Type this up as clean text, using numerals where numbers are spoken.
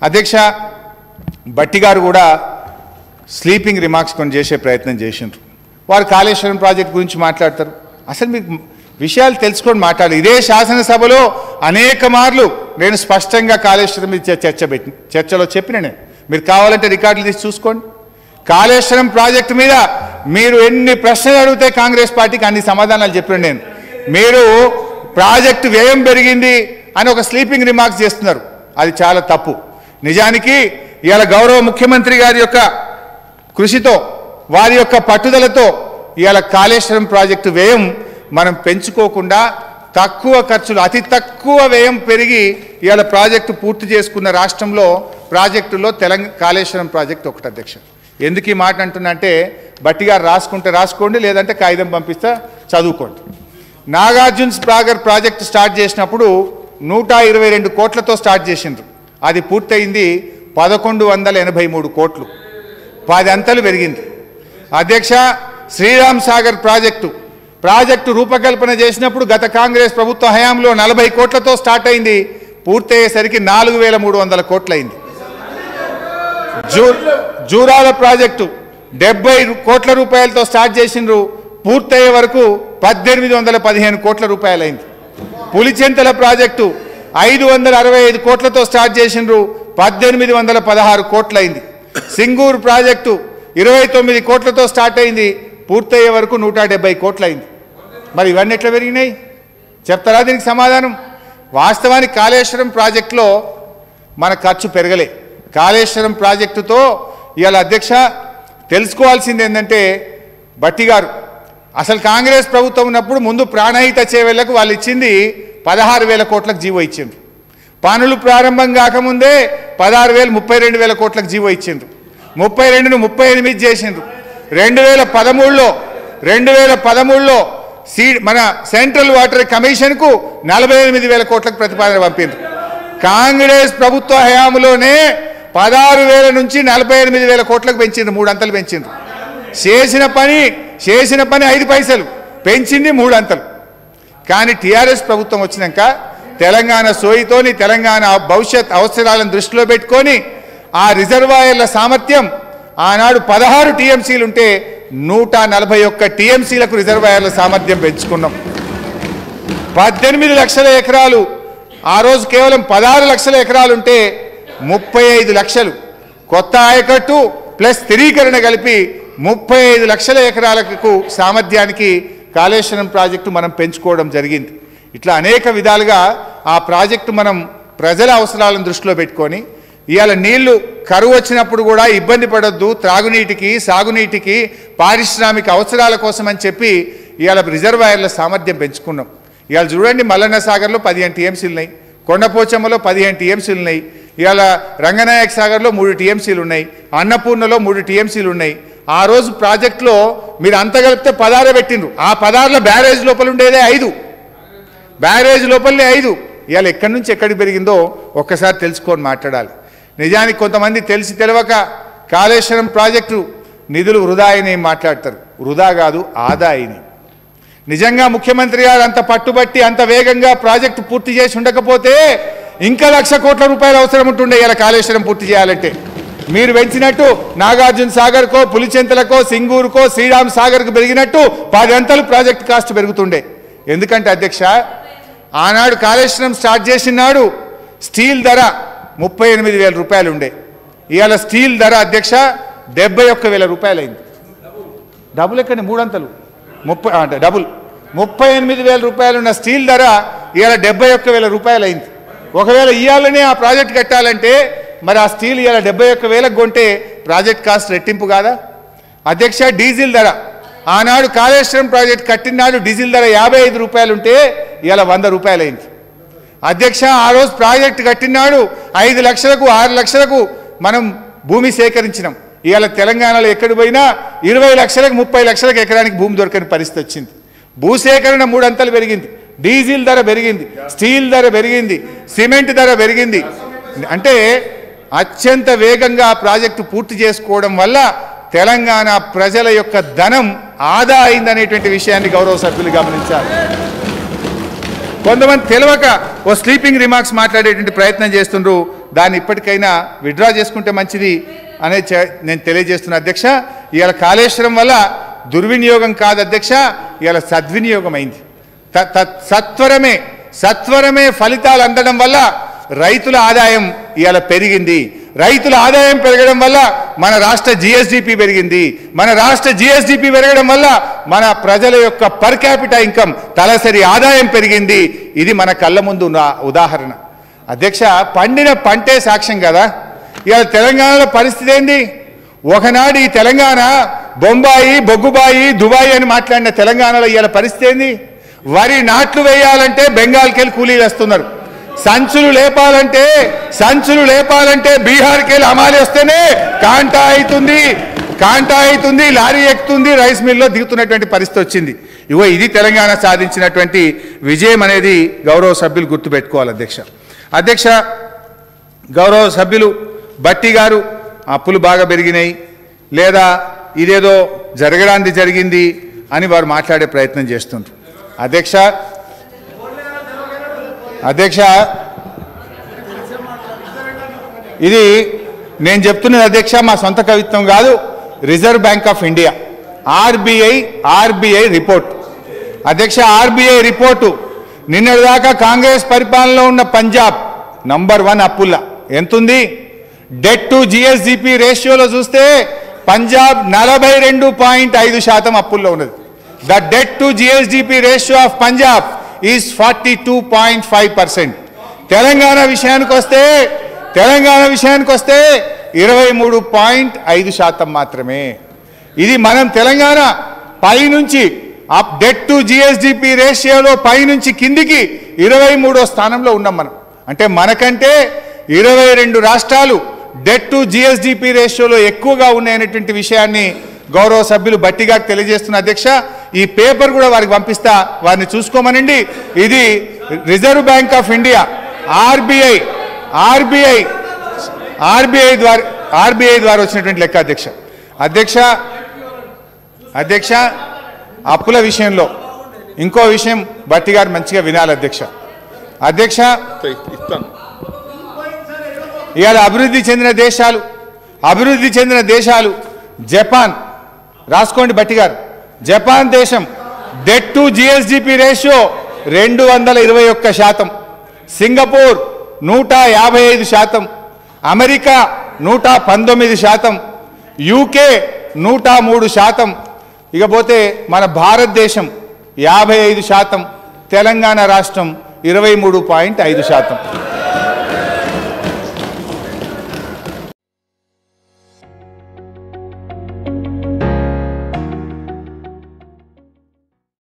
అధ్యక్ష బట్టి గారు కూడా స్లీపింగ్ రిమార్క్స్ కొన్ని చేసే ప్రయత్నం చేసిండ్రు. వారు కాళేశ్వరం ప్రాజెక్ట్ గురించి మాట్లాడతారు. అసలు మీకు విషయాలు తెలుసుకొని మాట్లాడాలి. ఇదే శాసనసభలో అనేక మార్లు నేను స్పష్టంగా కాళేశ్వరం మీద చర్చలో చెప్పిన నేను, మీరు కావాలంటే రికార్డులు తీసి చూసుకోండి. కాళేశ్వరం ప్రాజెక్టు మీద మీరు ఎన్ని ప్రశ్నలు అడిగితే కాంగ్రెస్ పార్టీకి అన్ని సమాధానాలు చెప్పిన నేను. మీరు ప్రాజెక్టు వ్యయం పెరిగింది అని ఒక స్లీపింగ్ రిమార్క్స్ చేస్తున్నారు, అది చాలా తప్పు. నిజానికి ఇవాళ గౌరవ ముఖ్యమంత్రి గారి యొక్క కృషితో వారి యొక్క పట్టుదలతో ఇవాళ కాళేశ్వరం ప్రాజెక్టు వ్యయం మనం పెంచుకోకుండా తక్కువ ఖర్చులు అతి తక్కువ వ్యయం పెరిగి ఇవాళ ప్రాజెక్టు పూర్తి చేసుకున్న రాష్ట్రంలో ప్రాజెక్టులో కాళేశ్వరం ప్రాజెక్టు ఒకటి. అధ్యక్ష ఎందుకు ఈ మాట అంటున్నా అంటే, బట్టి గారు రాసుకుంటే రాసుకోండి, లేదంటే కాగితం పంపిస్తా చదువుకోండి. నాగార్జున సాగర్ ప్రాజెక్టు స్టార్ట్ చేసినప్పుడు 122 కోట్లతో స్టార్ట్ చేసిండ్రు. అది పూర్తయింది 1183 కోట్లు, 10 అంతలు పెరిగింది. అధ్యక్ష శ్రీరామ్ సాగర్ ప్రాజెక్టు రూపకల్పన చేసినప్పుడు గత కాంగ్రెస్ ప్రభుత్వ హయాంలో 40 కోట్లతో స్టార్ట్ అయింది, పూర్తయ్యేసరికి 4300 కోట్లయింది. జూరాల ప్రాజెక్టు 70 కోట్ల రూపాయలతో స్టార్ట్ చేసిండ్రు, పూర్తయ్యే వరకు 1815 కోట్ల రూపాయలైంది. పులిచెంతల ప్రాజెక్టు 565 కోట్లతో స్టార్ట్ చేసిండ్రు, 1816 కోట్లయింది. సింగూరు ప్రాజెక్టు 29 కోట్లతో స్టార్ట్ అయింది, పూర్తయ్యే వరకు 170 కోట్లయింది. మరి ఇవన్నీ ఎట్లా పెరిగినాయి చెప్తారా దీనికి సమాధానం? వాస్తవానికి కాళేశ్వరం ప్రాజెక్టులో మన ఖర్చు పెరగలే. కాళేశ్వరం ప్రాజెక్టుతో ఇవాళ అధ్యక్ష తెలుసుకోవాల్సింది ఏంటంటే, బట్టి గారు అసలు కాంగ్రెస్ ప్రభుత్వం ఉన్నప్పుడు ముందు ప్రాణహిత చేవేళ్లకు వాళ్ళు ఇచ్చింది 16,000 కోట్లకు జీవో ఇచ్చిండ్రు. పనులు ప్రారంభం కాకముందే 16,000 32,000 కోట్లకు జీవో ఇచ్చిండ్రు. 32ను 38 చేసిండ్రు. 2013లో మన సెంట్రల్ వాటర్ కమిషన్కు 48,000 కోట్లకు ప్రతిపాదన పంపిండ్రు. కాంగ్రెస్ ప్రభుత్వ హయాంలోనే 16,000 నుంచి 48,000 కోట్లకు పెంచిండ్రు, 3 అంతలు పెంచిండ్రు. చేసిన పని 5 పైసలు, పెంచింది 3 అంతలు. కానీ టీఆర్ఎస్ ప్రభుత్వం వచ్చినాక తెలంగాణ సోయితోని తెలంగాణ భవిష్యత్ అవసరాలను దృష్టిలో పెట్టుకొని ఆ రిజర్వాయర్ల సామర్థ్యం ఆనాడు 16 టీఎంసీలు ఉంటే 141 టీఎంసీలకు రిజర్వాయర్ల సామర్థ్యం పెంచుకున్నాం. 18 లక్షల ఎకరాలు ఆ రోజు కేవలం 16 లక్షల ఎకరాలు ఉంటే 35 లక్షలు కొత్త ఆయకట్టు ప్లస్ స్థిరీకరణ కలిపి 35 లక్షల ఎకరాలకు సామర్థ్యానికి కాళేశ్వరం ప్రాజెక్టు మనం పెంచుకోవడం జరిగింది. ఇట్లా అనేక విధాలుగా ఆ ప్రాజెక్టు మనం ప్రజల అవసరాలను దృష్టిలో పెట్టుకొని ఇవాళ నీళ్లు కరువు వచ్చినప్పుడు కూడా ఇబ్బంది పడొద్దు, త్రాగునీటికి సాగునీటికి పారిశ్రామిక అవసరాల కోసం అని చెప్పి ఇవాళ రిజర్వాయర్ల సామర్థ్యం పెంచుకున్నాం. ఇవాళ చూడండి, మల్లన్న సాగర్లో 15 టీఎంసీలు ఉన్నాయి, కొండపోచమ్మలో 15 టీఎంసీలు ఉన్నాయి, ఇవాళ రంగనాయక సాగర్లో 3 టీఎంసీలు ఉన్నాయి, అన్నపూర్ణలో 3 టీఎంసీలు ఉన్నాయి. ఆ రోజు ప్రాజెక్టులో మీరు అంత కలిపితే 16 పెట్టిండ్రు. ఆ 16లో బ్యారేజ్ లోపల ఉండేదే 5, బ్యారేజ్ లోపలనే 5. ఇవాళ ఎక్కడి నుంచి ఎక్కడికి పెరిగిందో ఒక్కసారి తెలుసుకొని మాట్లాడాలి. నిజానికి కొంతమంది తెలిసి తెలియక కాళేశ్వరం ప్రాజెక్టు నిధులు వృధా అయినాయి మాట్లాడతారు. వృధా కాదు, ఆదా అయినాయి. నిజంగా ముఖ్యమంత్రి గారు అంత పట్టుబట్టి అంత వేగంగా ప్రాజెక్టు పూర్తి చేసి ఉండకపోతే ఇంకా 1,00,000 కోట్ల రూపాయలు అవసరం ఉంటుండే ఇలా కాళేశ్వరం పూర్తి చేయాలంటే. మీరు పెంచినట్టు నాగార్జున సాగర్కో పులిచెంతలకో సింగూరుకో శ్రీరామ్ సాగర్కు పెరిగినట్టు 10 అంతలు ప్రాజెక్ట్ కాస్ట్ పెరుగుతుండే. ఎందుకంటే అధ్యక్ష ఆనాడు కాళేశ్వరం స్టార్ట్ చేసిన నాడు స్టీల్ ధర 38,000 రూపాయలు ఉండే. ఇవాళ స్టీల్ ధర అధ్యక్ష 71,000 రూపాయలు అయింది. డబుల్ ఎక్కడి 3 అంతలు డబుల్ 38,000 రూపాయలు ఉన్న స్టీల్ ధర ఇవాళ 71,000 రూపాయలు అయింది. ఒకవేళ ఇవాళనే ఆ ప్రాజెక్ట్ కట్టాలంటే మరి ఆ స్టీల్ ఇవాళ 71,000 కొంటే ప్రాజెక్ట్ కాస్ట్ రెట్టింపు కాదా అధ్యక్ష? డీజిల్ ధర ఆనాడు కాళేశ్వరం ప్రాజెక్ట్ కట్టినాడు డీజిల్ ధర 55 రూపాయలు ఉంటే ఇవాళ 100 రూపాయలు అయింది అధ్యక్ష. ఆ రోజు ప్రాజెక్ట్ కట్టినాడు 5 లక్షలకు 6 లక్షలకు మనం భూమి సేకరించినాం. ఇవాళ తెలంగాణలో ఎక్కడి పోయినా 20 లక్షలకు 30 లక్షలకు ఎకరానికి భూమి దొరకని పరిస్థితి వచ్చింది. భూసేకరణ 3 అంతలు పెరిగింది, డీజిల్ ధర పెరిగింది, స్టీల్ ధర పెరిగింది, సిమెంట్ ధర పెరిగింది. అంటే అత్యంత వేగంగా ప్రాజెక్టు పూర్తి చేసుకోవడం వల్ల తెలంగాణ ప్రజల యొక్క ధనం ఆదా అయిందనేటువంటి విషయాన్ని గౌరవ సభ్యులు గమనించాలి. కొంతమంది తెలియక ఓ స్లీపింగ్ రిమార్క్స్ మాట్లాడేటువంటి ప్రయత్నం చేస్తుండ్రు. దాన్ని ఇప్పటికైనా విత్డ్రా చేసుకుంటే మంచిది అనేది నేను తెలియజేస్తున్నా అధ్యక్ష. ఇవాళ కాళేశ్వరం వల్ల దుర్వినియోగం కాదు అధ్యక్ష, ఇవాళ సద్వినియోగం అయింది. సత్వరమే ఫలితాలు అందడం వల్ల రైతుల ఆదాయం ఇవాళ పెరిగింది. రైతుల ఆదాయం పెరగడం వల్ల మన రాష్ట్ర జిఎస్డిపి పెరిగింది. మన రాష్ట్ర జిఎస్డిపి పెరగడం వల్ల మన ప్రజల యొక్క పర్ క్యాపిటల్ ఇన్కమ్ తలసరి ఆదాయం పెరిగింది. ఇది మన కళ్ళ ముందు ఉన్న ఉదాహరణ అధ్యక్ష. పండిన పంటే సాక్ష్యం కదా. ఇవాళ తెలంగాణలో పరిస్థితి ఏంది? ఒకనాడు ఈ తెలంగాణ బొంబాయి, బొగ్గుబాయి, దుబాయ్ అని మాట్లాడిన తెలంగాణలో ఇవాళ పరిస్థితి ఏంది? వరి నాట్లు వేయాలంటే బెంగాల్కి వెళ్ళి కూలీలు వస్తున్నారు. సంచులు లేపాలంటే బీహార్కి వెళ్ళి అమాలి వస్తేనే కాంటా అవుతుంది, లారీ ఎక్కుతుంది, రైస్ మిల్లో దిగుతున్నటువంటి పరిస్థితి వచ్చింది. ఇగో ఇది తెలంగాణ సాధించినటువంటి విజయం అనేది గౌరవ సభ్యులు గుర్తుపెట్టుకోవాలి అధ్యక్ష. గౌరవ సభ్యులు భట్టి గారు అప్పులు బాగా పెరిగినాయి లేదా ఇదేదో జరగడానికి జరిగింది అని వారు మాట్లాడే ప్రయత్నం చేస్తున్నారు అధ్యక్ష. ఇది నేను చెప్తున్నది అధ్యక్ష, మా సొంత కవిత్వం కాదు. Reserve bank of India RBI report అధ్యక్ష. ఆర్బీఐ రిపోర్టు నిన్నటిదాకా కాంగ్రెస్ పరిపాలనలో ఉన్న పంజాబ్ నంబర్ 1 అప్పుల్లా ఎంతుంది? డెట్ టు జిఎస్డిపి రేషియోలో చూస్తే పంజాబ్ 42.5% అప్పుల్లో ఉన్నది. The debt to GSDP ratio of Punjab is 42.5%. Telangana విషయానికి వస్తే 23.5% మాత్రమే. ఇది మనం తెలంగాణ పైనుంచి డెట్ టు జిఎస్డిపి రేషియోలో పైనుంచి కిందికి 23వ స్థానంలో ఉన్నాం మనం. అంటే మనకంటే 22 రాష్ట్రాలు డెట్ టు జిఎస్డిపి రేషియోలో ఎక్కువగా ఉన్నాయనేటువంటి విషయాన్ని గౌరవ సభ్యులు భట్టి గారికి తెలియజేస్తున్న అధ్యక్ష. ఈ పేపర్ కూడా వారికి పంపిస్తా, వారిని చూసుకోమనండి. ఇది reserve bank of India RBI ద్వారా వచ్చినటువంటి లెక్క అధ్యక్ష. అప్పుల విషయంలో ఇంకో విషయం భట్టి గారు మంచిగా వినాలి అధ్యక్ష. ఇవాళ అభివృద్ధి చెందిన దేశాలు జపాన్, రాసుకోండి భట్టి గారు, జపాన్ దేశం debt to GSDP ratio 221%, Singapore 155%, America 119%, UK 103%, ఇకపోతే మన భారతదేశం 55%, తెలంగాణ రాష్ట్రం 23.5%.